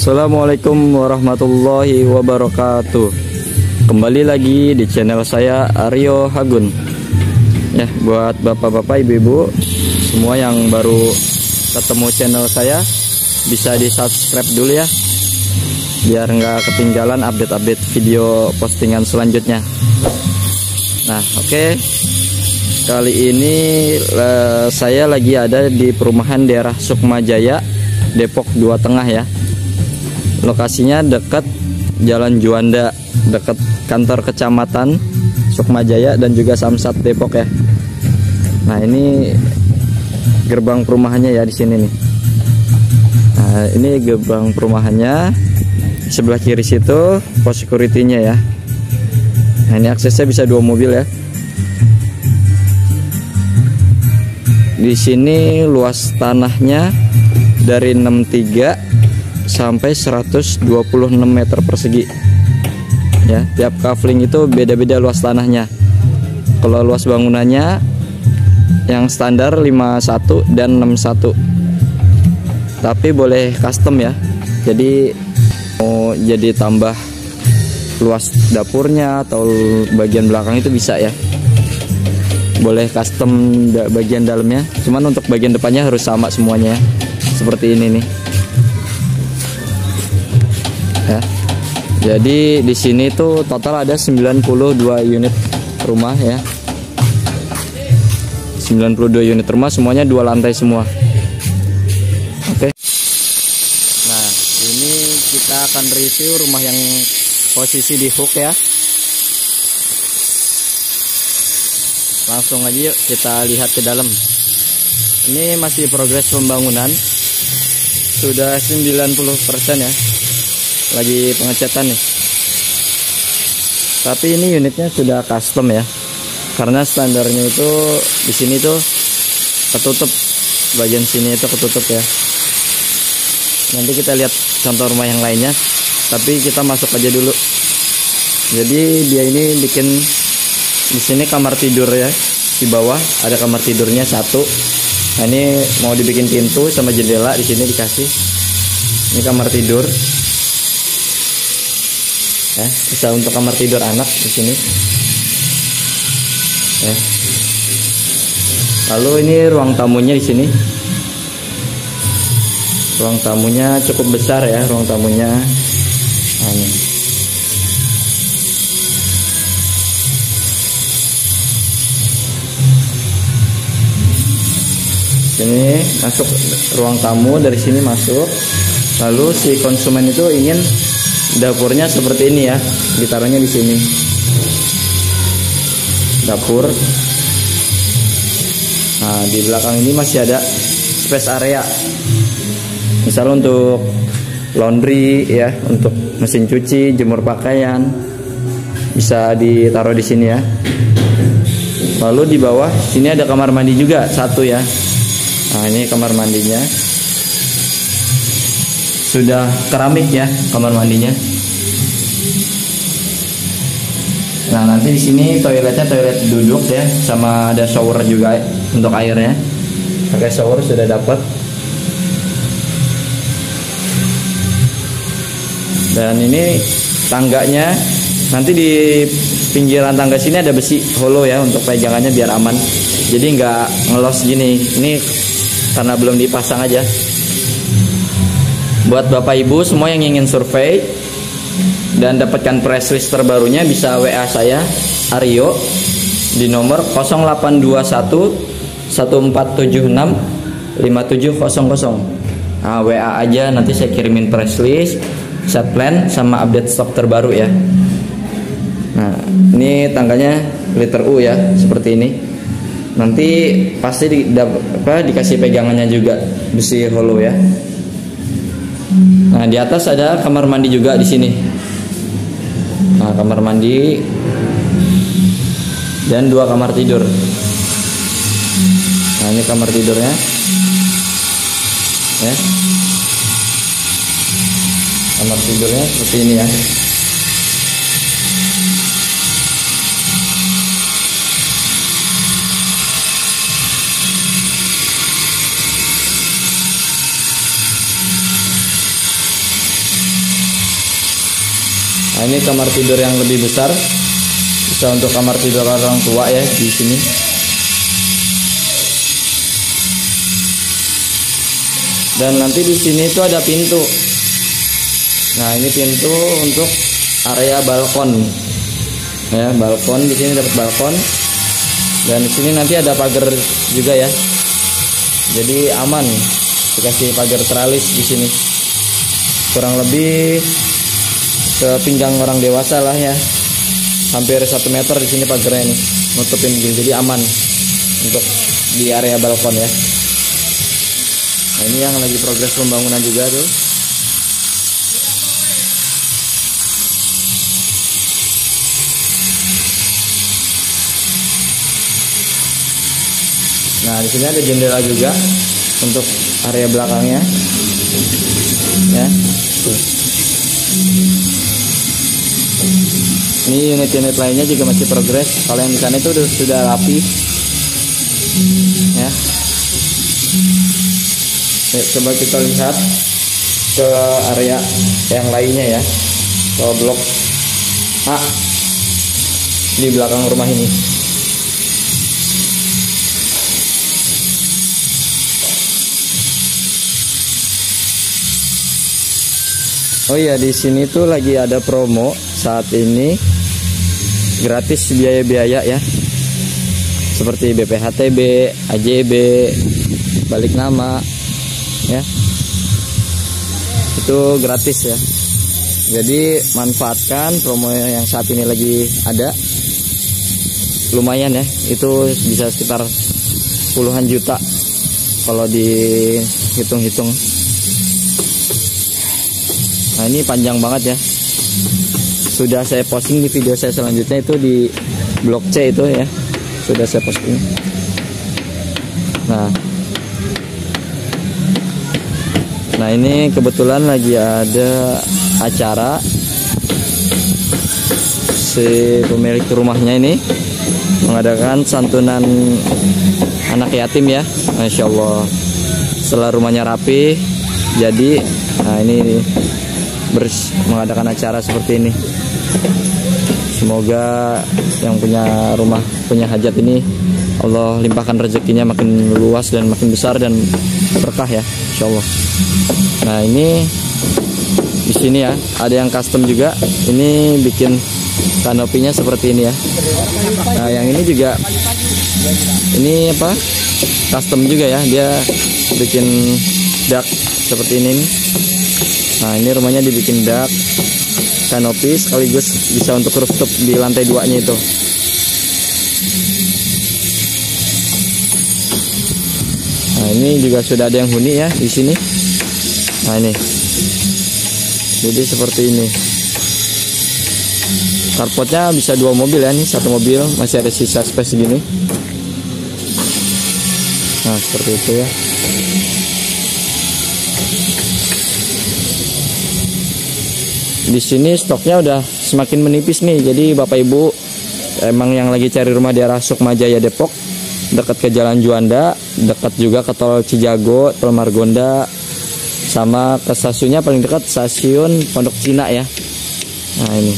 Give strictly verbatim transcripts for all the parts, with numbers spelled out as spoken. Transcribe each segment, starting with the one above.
Assalamualaikum warahmatullahi wabarakatuh. Kembali lagi di channel saya Aryo Hagun. Ya, buat bapak-bapak, ibu-ibu semua yang baru ketemu channel saya, bisa di subscribe dulu ya, biar nggak ketinggalan update-update video postingan selanjutnya. Nah, oke okay. Kali ini uh, saya lagi ada di perumahan daerah Sukmajaya, Depok dua Tengah ya. Lokasinya dekat Jalan Juanda, dekat kantor kecamatan Sukmajaya dan juga Samsat Depok ya. Nah, ini gerbang perumahannya ya di sini nih. Nah, ini gerbang perumahannya. Sebelah kiri situ pos security-nya ya. Nah, ini aksesnya bisa dua mobil ya. Di sini luas tanahnya dari enam puluh tiga sampai seratus dua puluh enam meter persegi. Ya, tiap kafling itu beda-beda luas tanahnya. Kalau luas bangunannya yang standar lima puluh satu dan enam puluh satu. Tapi boleh custom ya. Jadi mau jadi tambah luas dapurnya atau bagian belakang itu bisa ya. Boleh custom bagian dalamnya. Cuman untuk bagian depannya harus sama semuanya ya. Seperti ini nih. Ya. Jadi di sini tuh total ada sembilan puluh dua unit rumah ya. sembilan puluh dua unit rumah, semuanya dua lantai semua. Oke. Nah, ini kita akan review rumah yang posisi di hook ya. Langsung aja yuk kita lihat ke dalam. Ini masih progres pembangunan. Sudah sembilan puluh persen ya. Lagi pengecatan nih. Tapi ini unitnya sudah custom ya. Karena standarnya itu di sini tuh ketutup, bagian sini itu ketutup ya. Nanti kita lihat contoh rumah yang lainnya. Tapi kita masuk aja dulu. Jadi dia ini bikin di sini kamar tidur ya. Di bawah ada kamar tidurnya satu. Nah, ini mau dibikin pintu sama jendela, di sini dikasih. Ini kamar tidur. Ya, bisa untuk kamar tidur anak di sini. Ya. Lalu ini ruang tamunya di sini. Ruang tamunya cukup besar ya, ruang tamunya. Nah, ini. Sini masuk ruang tamu, dari sini masuk. Lalu si konsumen itu ingin dapurnya seperti ini ya, ditaruhnya di sini. Dapur. Nah, di belakang ini masih ada space area. Misal untuk laundry ya, untuk mesin cuci, jemur pakaian, bisa ditaruh di sini ya. Lalu di bawah sini ada kamar mandi juga satu ya. Nah, ini kamar mandinya. Sudah keramik ya kamar mandinya. Nah, nanti di sini toiletnya toilet duduk ya, sama ada shower juga untuk airnya. Pakai shower sudah dapat. Dan ini tangganya, nanti di pinggiran tangga sini ada besi hollow ya untuk pegangannya biar aman. Jadi nggak ngelos gini. Ini karena belum dipasang aja. Buat bapak ibu semua yang ingin survei dan dapatkan press list terbarunya, bisa W A saya Aryo di nomor nol delapan dua satu satu empat tujuh enam lima tujuh nol nol. Nah, W A aja, nanti saya kirimin press list, set plan sama update stok terbaru ya. Nah, ini tangganya liter U ya, seperti ini. Nanti pasti di, apa, dikasih pegangannya juga besi hollow ya. Nah, di atas ada kamar mandi juga di sini. Nah, kamar mandi dan dua kamar tidur. Nah, ini kamar tidurnya. Ya. Kamar tidurnya seperti ini ya. Nah, ini kamar tidur yang lebih besar, bisa untuk kamar tidur orang tua ya di sini. Dan nanti di sini itu ada pintu. Nah, ini pintu untuk area balkon. Ya, balkon di sini dapat balkon. Dan di sini nanti ada pagar juga ya. Jadi aman. Dikasih pagar teralis di sini. Kurang lebih sepinggang orang dewasa lah ya. Hampir satu meter di sini pagarnya ini. Nutupin gini. Jadi aman untuk di area balkon ya. Nah, ini yang lagi progres pembangunan juga tuh. Nah, di sini ada jendela juga untuk area belakangnya. Ya. Tuh. Ini unit-unit lainnya juga masih progres. Kalau yang di sana itu sudah, sudah rapi. Ya. Ya, coba kita lihat ke area yang lainnya ya, ke blok A di belakang rumah ini. Oh iya, di sini tuh lagi ada promo saat ini, gratis biaya-biaya ya, seperti B P H T B, A J B, balik nama. Ya, itu gratis ya. Jadi manfaatkan promo yang saat ini lagi ada, lumayan ya. Itu bisa sekitar puluhan juta kalau dihitung-hitung. Nah, ini panjang banget ya. Sudah saya posting di video saya selanjutnya itu di blok C itu ya. Sudah saya posting. Nah. Nah, ini kebetulan lagi ada acara, si pemilik rumahnya ini mengadakan santunan anak yatim ya. Masya Allah, setelah rumahnya rapi, jadi nah ini bers mengadakan acara seperti ini. Semoga yang punya rumah, punya hajat ini Allah limpahkan rezekinya makin luas dan makin besar dan berkah ya, Insya Allah. Nah, ini di sini ya ada yang custom juga. Ini bikin kanopinya seperti ini ya. Nah, yang ini juga ini apa? Custom juga ya. Dia bikin dak seperti ini. Nah, ini rumahnya dibikin dak kanopi sekaligus bisa untuk rooftop di lantai duanya itu. Nah, ini juga sudah ada yang huni ya di sini. Nah, ini. Jadi seperti ini. Carportnya bisa dua mobil ya, nih satu mobil masih ada sisa space segini. Nah, seperti itu ya. Di sini stoknya udah semakin menipis nih. Jadi Bapak Ibu emang yang lagi cari rumah di arah Sukmajaya Depok, dekat ke Jalan Juanda, dekat juga ke Tol Cijago, Tol Margonda, sama ke stasiunnya paling dekat stasiun Pondok Cina ya. Nah, ini.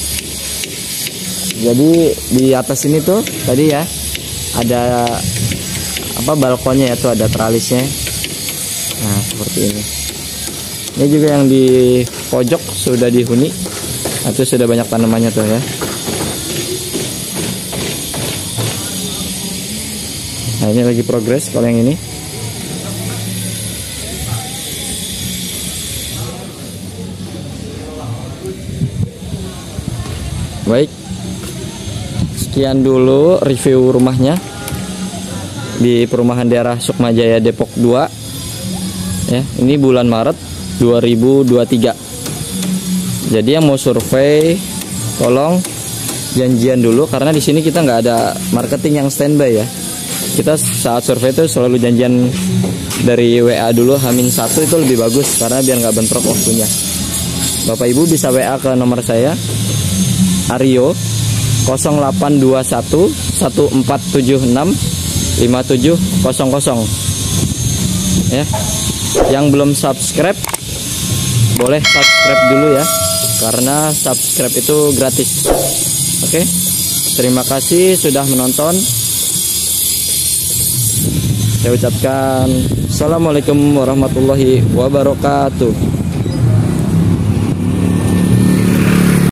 Jadi di atas ini tuh tadi ya ada apa balkonnya ya, tuh ada tralisnya. Nah, seperti ini. Ini juga yang di pojok sudah dihuni. Itu sudah banyak tanamannya tuh ya. Nah, ini lagi progres kalau yang ini. Baik. Sekian dulu review rumahnya di perumahan daerah Sukmajaya Depok dua. Ya, ini bulan Maret dua ribu dua puluh tiga. Jadi yang mau survei tolong janjian dulu, karena di sini kita nggak ada marketing yang standby ya. Kita saat survei itu selalu janjian dari W A dulu Hamin satu, itu lebih bagus karena biar nggak bentrok waktunya. Bapak Ibu bisa W A ke nomor saya Aryo nol delapan dua satu satu empat tujuh enam lima tujuh nol nol ya. Yang belum subscribe boleh subscribe dulu ya, karena subscribe itu gratis. Oke, terima kasih sudah menonton. Saya ucapkan assalamualaikum warahmatullahi wabarakatuh.